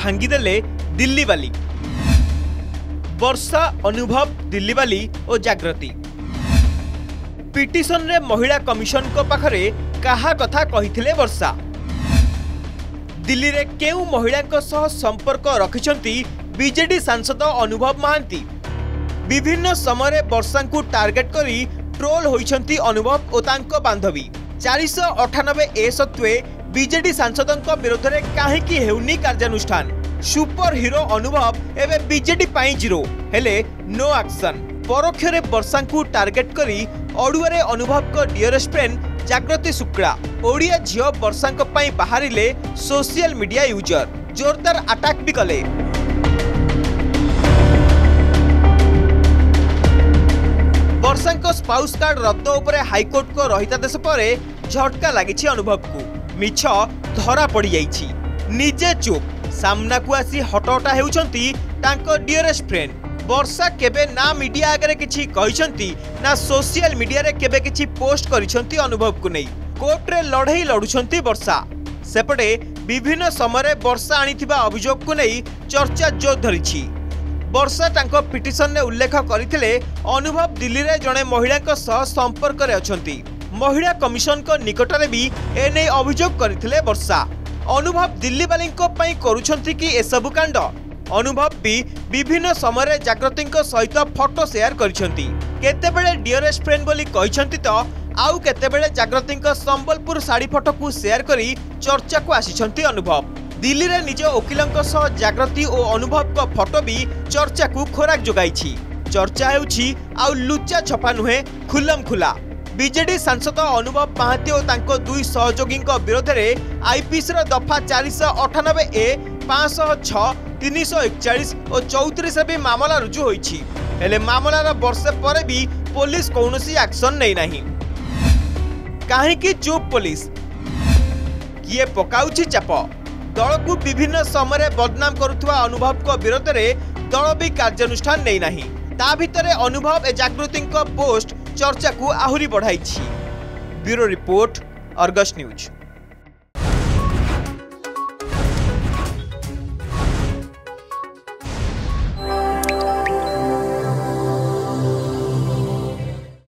भांगीदेले दिल्ली वाली। वर्षा, अनुभव, दिल्ली वाली और जागृति पिटिशन रे महिला कमिशन को पाखरे कहा कथा कहिथिले वर्षा। दिल्ली रे केउ महिला को सह संपर्क रखिछंती बीजेडी सांसद अनुभव महांती। विभिन्न समय वर्षा को टार्गेट करी ट्रोल होइछंती अनुभव और तांको बांधवी। 498 ए सत्वे बीजेडी सांसदों विरोध में कहीं हेउनी कार्यानुष्ठान। सुपर हीरो अनुभव एवं बीजेडी पाई जीरो हेले नो एक्शन। परोक्ष रे वर्षा को टार्गेट करी अड़ुआरे अनुभव को डियरेस्ट फ्रेंड जागृति शुक्ला। ओडिया झील वर्षा बाहरिले सोशल मीडिया यूजर जोरदार अटैक भी कले। वर्षा को स्पाउस कार्ड रद्द उपरे हाईकोर्ट को रहितादेश पर झटका लगी अनुभव को। मिछ धरा पड़ी जाइछि। निजे चुप सामना को आसी हटहटा हेउछंती तांको डियरेस्ट फ्रेंड। वर्षा केबे ना मीडिया आगे किछि कहिछंती ना सोशल मीडिया रे केबे किछि पोस्ट करिछंती अनुभव को नहीं। कोर्ट रे लड़ाई लड़ुछंती वर्षा। सेपटे विभिन्न समय वर्षा आनिथिबा अभियोग को नहीं चर्चा जोर धरिछि। वर्षा तांको पिटिशन ने उल्लेख करथिले अनुभव दिल्ली रे जणे महिला को सह संपर्क रे अछंती। महिला कमिशन को निकट रे भी एने अभियोग करथिले वर्षा। अनुभव दिल्ली वाली को पई करूछंती कि ए सब कांड। अनुभव भी विभिन्न समय जागृति सहित फोटो शेयर करिछंती। केतेबेले डियरेस्ट फ्रेंड बोली कहिछंती तो आउ केतेबेले जागृति संबलपुर साड़ी फोटो को शेयर करी चर्चा को आसीछंती अनुभव। दिल्ली रे निज वकिलंक सह जागृति और अनुभव को फोटो भी चर्चा को खोराक जोगाइछि। चर्चा हेउछि आउ लुच्चा छपा नुहे खुलम खुला। बीजेडी सांसद अनुभव महांती और तांको दुई सहयोगी विरोध में आईपीसी दफा 498 ए 506 341 और 34 भी मामला रुजु होइछि। हेले मामलार वर्षे पर भी पुलिस कौनसी एक्शन नहीं नाही। काहे कि चुप पुलिस किए पकाउछि चाप। दल को विभिन्न समय बदनाम करुवा अनुभव को विरोध में दल भी कार्यानुष्ठान नहीं नाही। ता भितरे अनुभव ए जागृति पोस्ट चर्चा को आहुरी बढ़ाई। Bureau report, Argus news.